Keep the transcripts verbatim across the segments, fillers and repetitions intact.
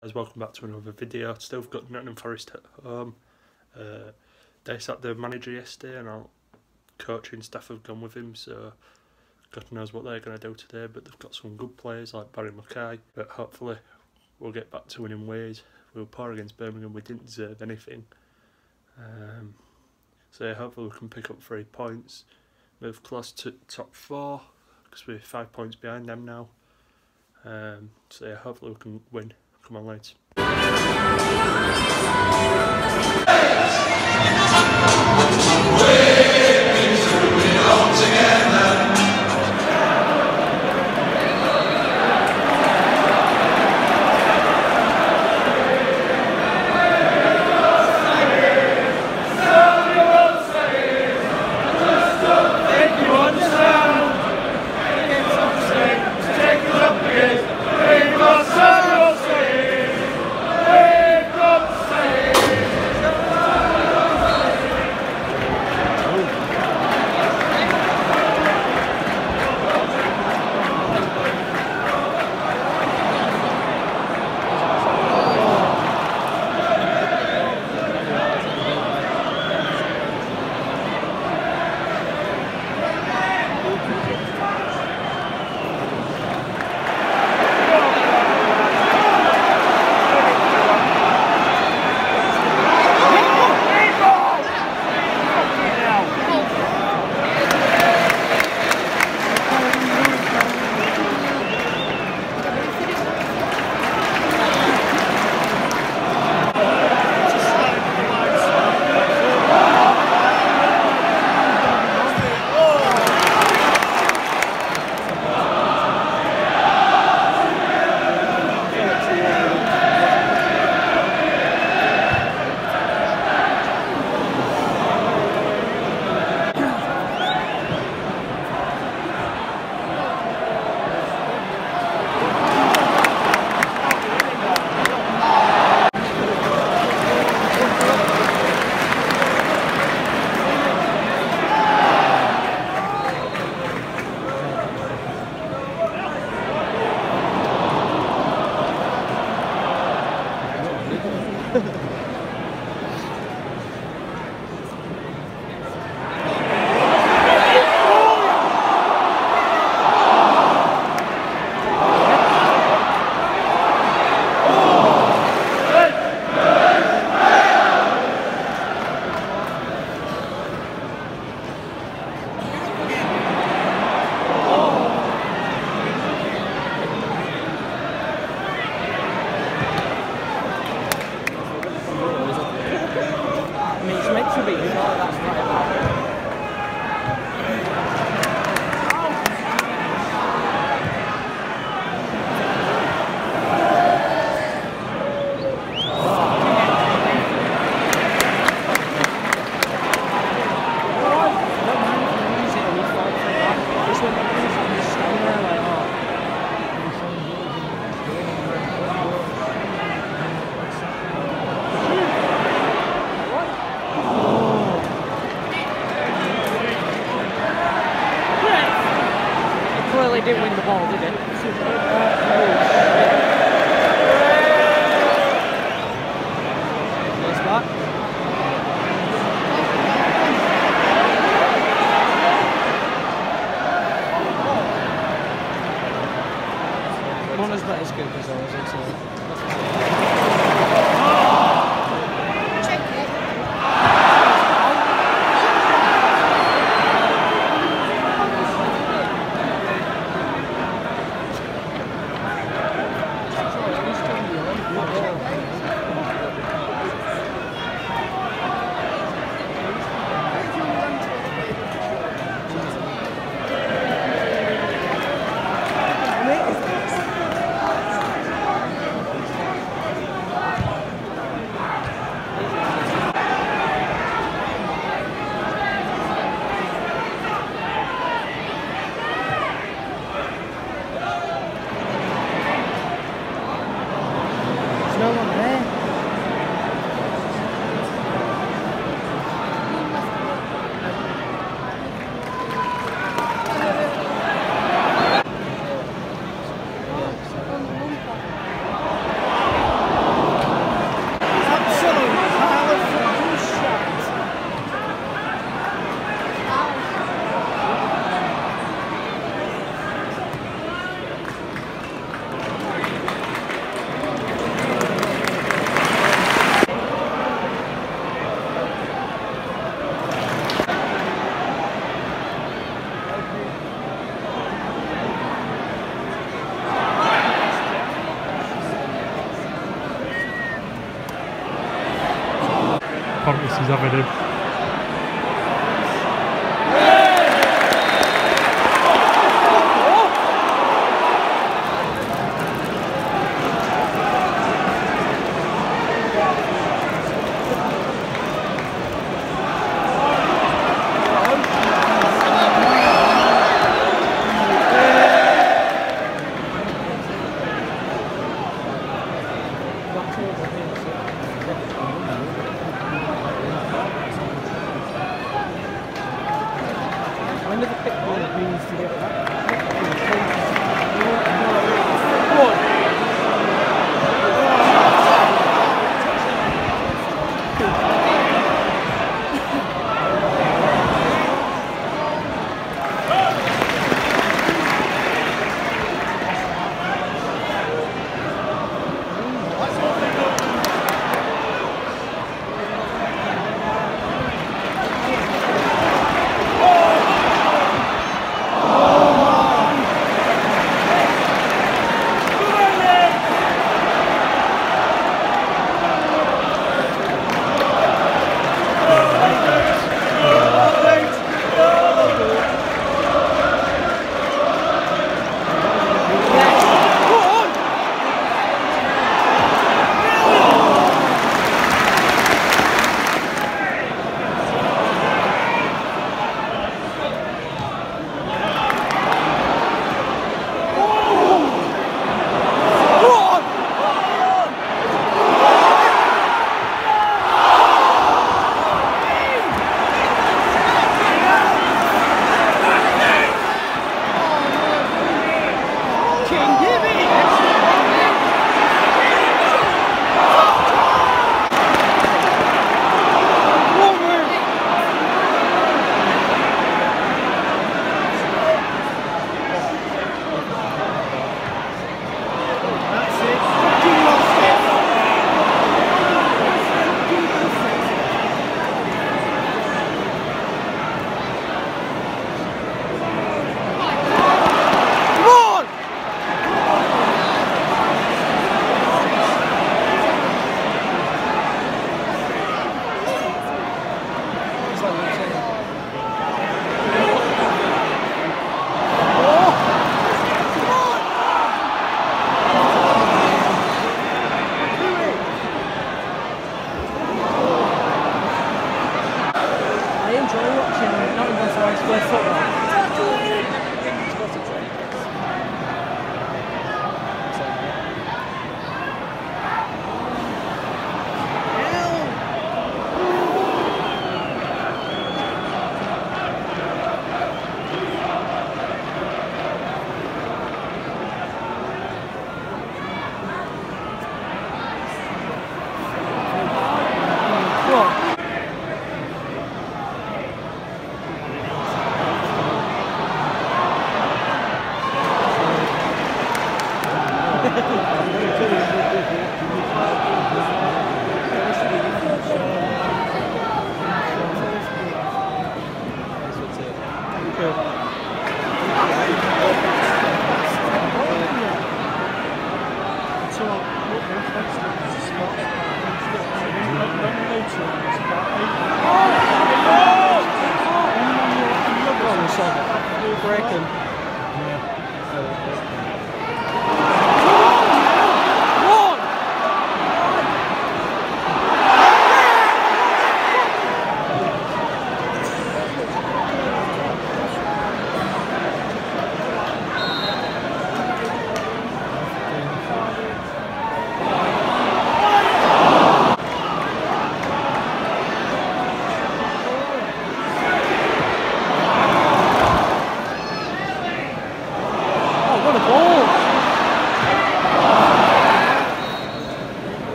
Guys, welcome back to another video. Still got Nottingham Forest at home. Uh, they sacked the manager yesterday and our coaching staff have gone with him, so God knows what they're going to do today, but they've got some good players like Barry Mackay, but hopefully we'll get back to winning ways. We were poor against Birmingham, we didn't deserve anything. Um, so yeah, hopefully we can pick up three points, move close to top four, because we're five points behind them now. Um, so yeah, hopefully we can win. Come on, Leeds. They didn't win the ball, did it? Nice back. One is not as good as ours, it's no one there. Pontus is having him.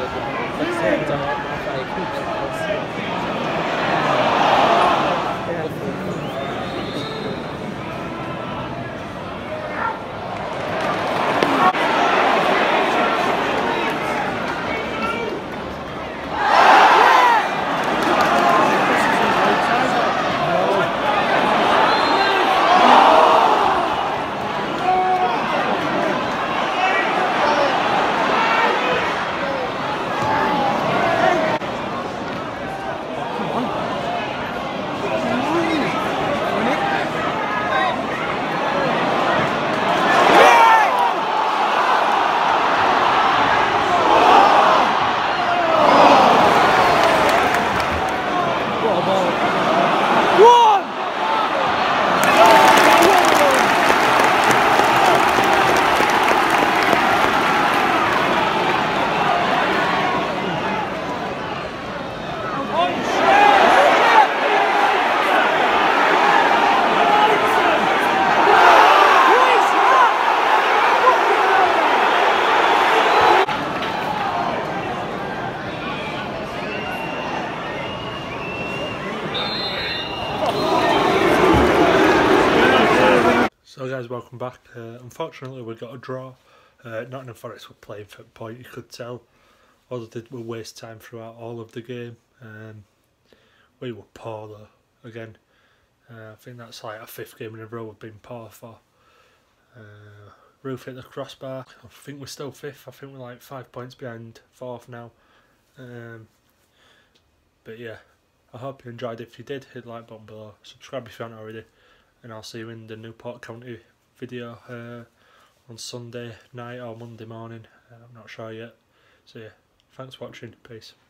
So guys, welcome back. Uh, unfortunately we got a draw. Uh, Nottingham Forest were playing for a point, you could tell. All they did were waste time throughout all of the game. Um, we were poor though, again. Uh, I think that's like our fifth game in a row we've been poor for. Uh, Roof hit the crossbar. I think we're still fifth. I think we're like five points behind fourth now. Um, but yeah, I hope you enjoyed. If you did, hit the like button below. Subscribe if you haven't already. And I'll see you in the Newport County video uh, on Sunday night or Monday morning. Uh, I'm not sure yet. So yeah, thanks for watching. Peace.